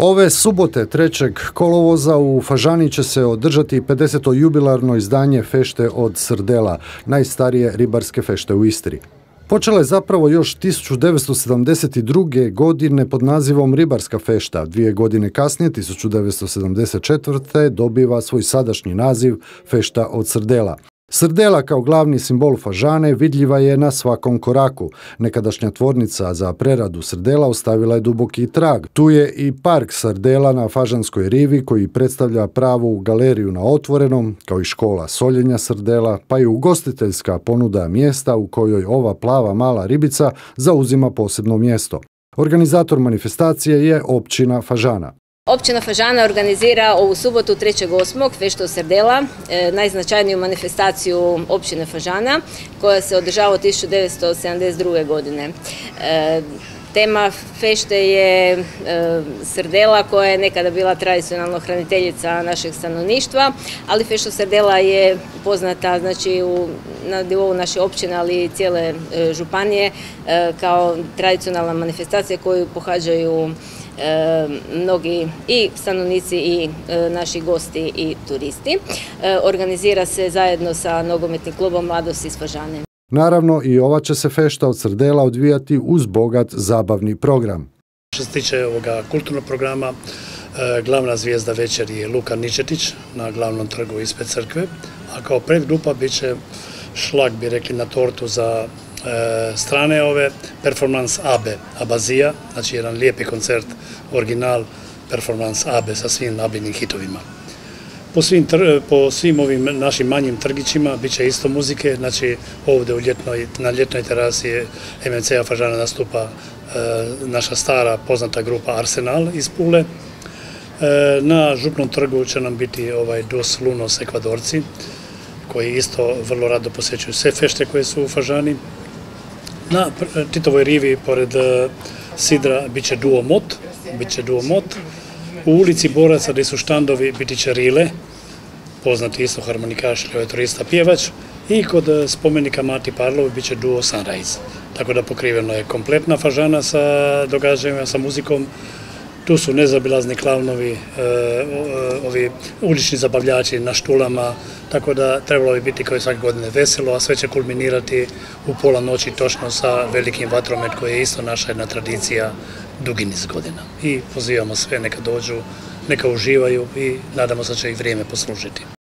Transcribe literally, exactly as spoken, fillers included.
Ove subote trećeg kolovoza u Fažani će se održati pedeseto jubilarno izdanje fešte od srdela, najstarije ribarske fešte u Istri. Počela je zapravo još tisuću devetsto sedamdeset druge. godine pod nazivom Ribarska fešta. Dvije godine kasnije, tisuću devetsto sedamdeset četvrte. dobiva svoj sadašnji naziv Fešta od srdela. Srdela kao glavni simbol Fažane vidljiva je na svakom koraku. Nekadašnja tvornica za preradu srdela ostavila je duboki trag. Tu je i park srdela na Fažanskoj rivi koji predstavlja pravu galeriju na otvorenom, kao i škola soljenja srdela, pa i ugostiteljska ponuda mjesta u kojoj ova plava mala ribica zauzima posebno mjesto. Organizator manifestacije je općina Fažana. Općina Fažana organizira ovu subotu trećeg osmog Feštu od srdela, najznačajniju manifestaciju općine Fažana, koja se održava od tisuću devetsto sedamdeset druge. godine. Tema fešte je srdela koja je nekada bila tradicionalno hraniteljica našeg stanovništva, ali fešta srdela je poznata znači, u, na nivou naše općine, ali i cijele županije kao tradicionalna manifestacija koju pohađaju E, mnogi i stanovnici i e, naši gosti i turisti. E, organizira se zajedno sa nogometnim klubom Mladost iz Fažane. Naravno, i ova će se fešta od srdela odvijati uz bogat zabavni program. Što se tiče ovoga kulturnog programa, e, glavna zvijezda večeri je Luka Ničetić na glavnom trgu ispred crkve, a kao predgrupa bit će šlag, bi rekli, na tortu za E, strane ove performans Abe, Abazija, znači jedan lijepi koncert, original performans Abe sa svim Abinim hitovima. Po svim, po svim ovim našim manjim trgićima bit će isto muzike, znači ovdje u ljetnoj, na ljetnoj terasi M M C-a Fažana nastupa e, naša stara poznata grupa Arsenal iz Pule. E, na Župnom trgu će nam biti ovaj Dos Lunos Ekvadorci, koji isto vrlo rado posjećuju sve fešte koje su u Fažani. Na Titovoj rivi, pored sidra, bit će duo Mot, bit će duo Mot. U ulici Boraca, gdje su štandovi, biti će Rile, poznati isto harmonikaš, turista, pjevač. I kod spomenika Mati Parlovi bit će duo Sunrise. Tako da pokriveno je kompletna Fažana sa događajima, sa muzikom. Tu su nezabilazni klavnovi, ovi ulični zabavljači na štulama, tako da trebalo bi biti kao i svake godine veselo, a sve će kulminirati u pola noći točno sa velikim vatromet koji je isto naša jedna tradicija dugi niz godina. I pozivamo sve neka dođu, neka uživaju i nadamo se da će ih vrijeme poslužiti.